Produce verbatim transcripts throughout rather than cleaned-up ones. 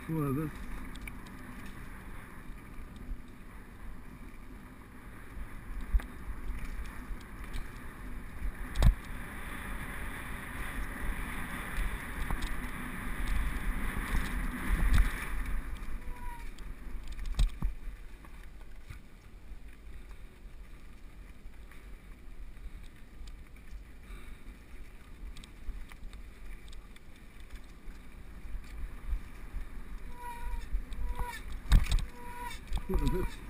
Foda-se. Foda-se.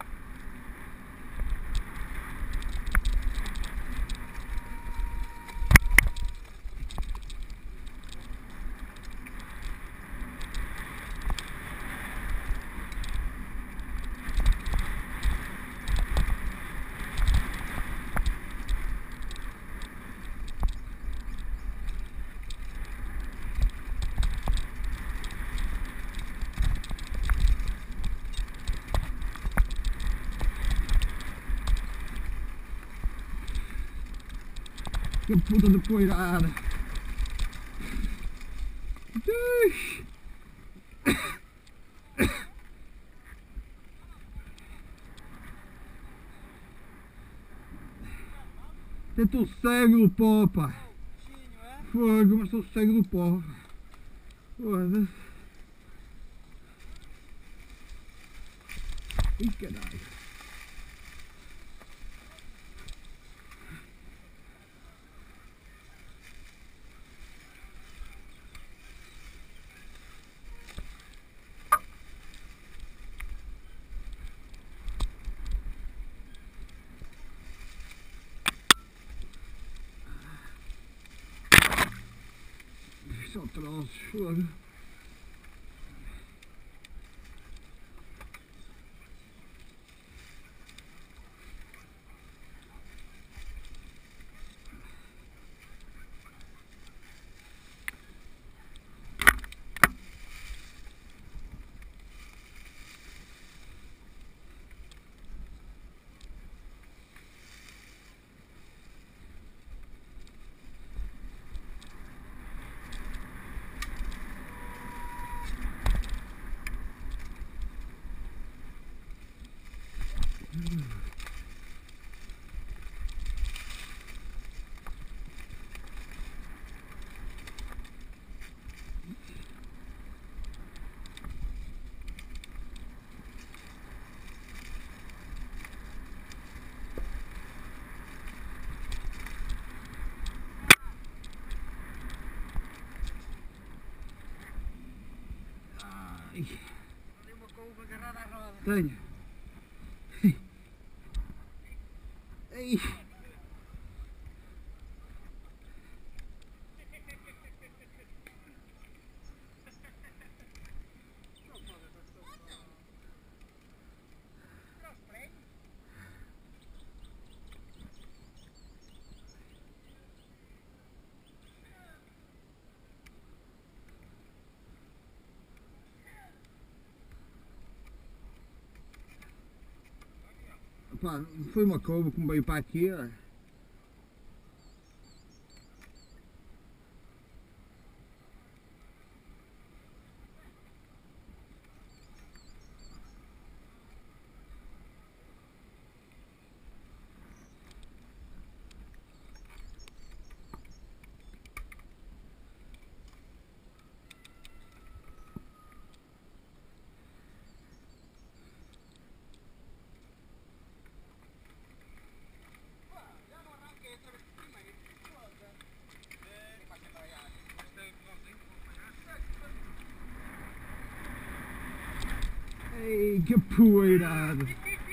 Que puta de poeirada. Eu estou cego do pó, pá. Fogo, mas estou cego do pó. Foda-se. Ih, caralho. São troços, fogo. Tem uma couve agarrada à roda. Tenho. Ei. Pá, foi uma couve que me veio para aqui. Ó. Ei, que poeirada!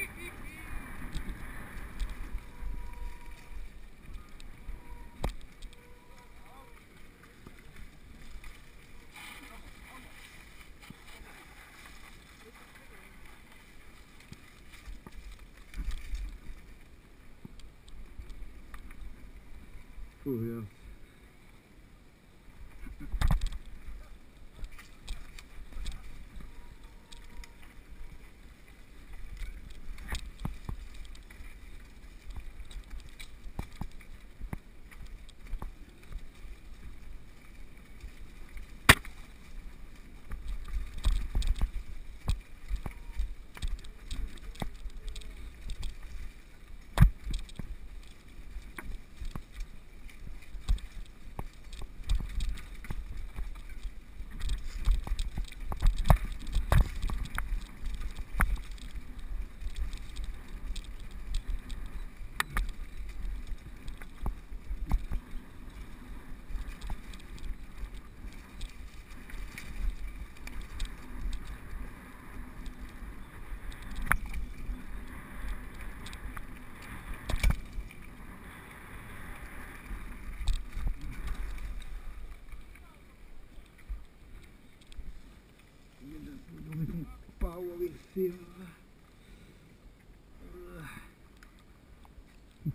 Fudeu.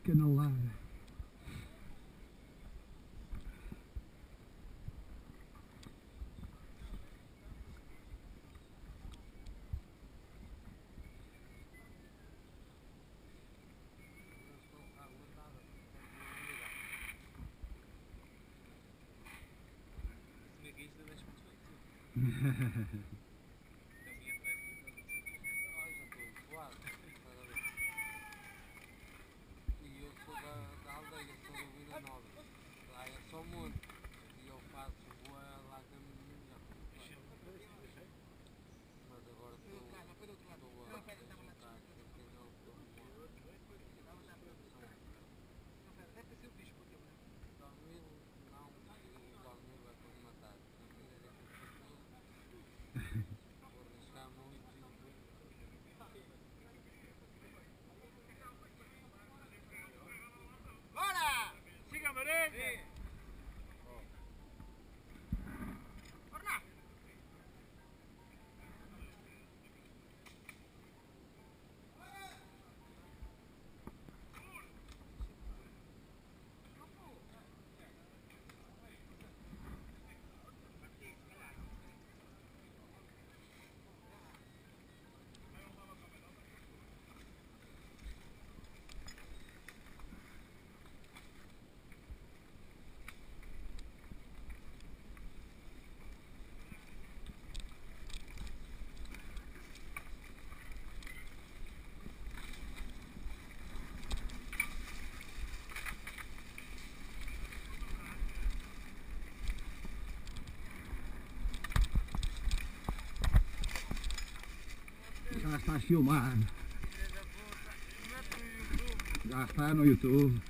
Canalada. E eu sou da, da aldeia, sou do Vila Nova. Lá é só monte. E eu faço boa lá com a minha mulher. Mas agora estou estou a juntar setenta e nove para um ano. Dormir não, e dormir vai para me matar. Vou arriscar muito e bora! Siga a maré! Já está filmado. Já está no YouTube.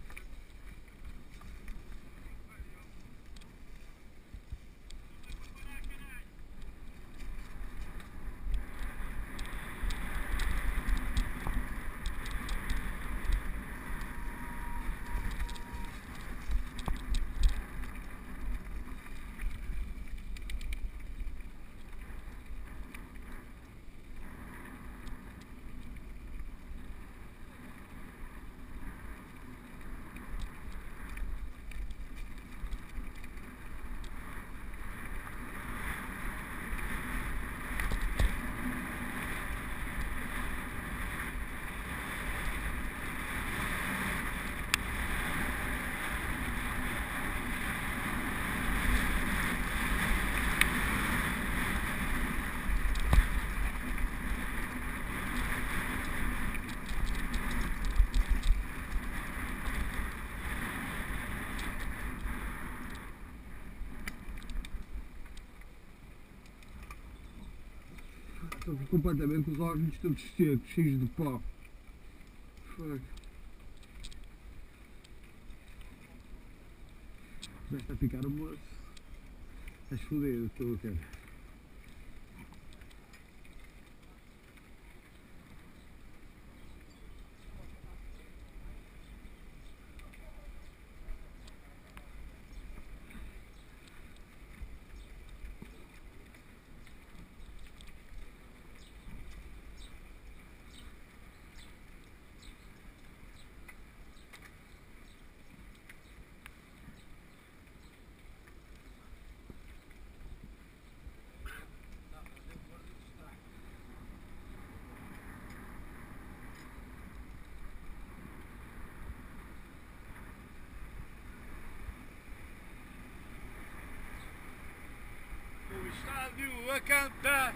Estou completamente com os olhos todos secos, cheios de pó. Foi. Já está a ficar o moço. Estás fodido, estou a ver. O estádio a cantar!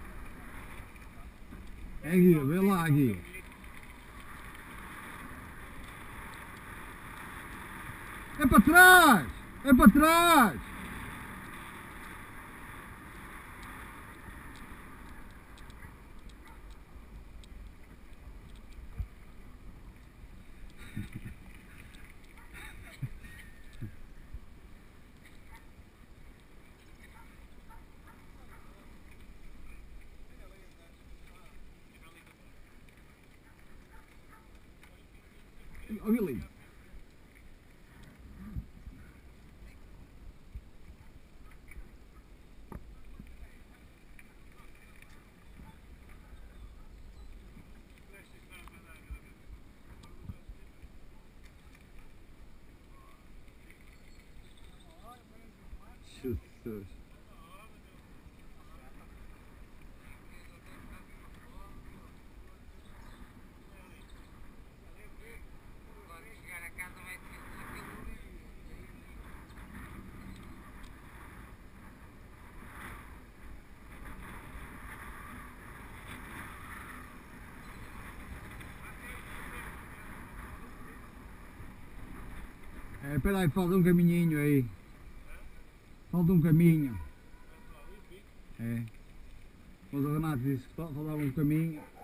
É aqui, vê lá aqui. É para trás! É para trás! Olha ali. Jesus. Quando chegar a casa vai ter calorias. É, espera aí, falta um caminhinho aí. Falta um caminho. É. Mas o Renato disse que faltava um caminho.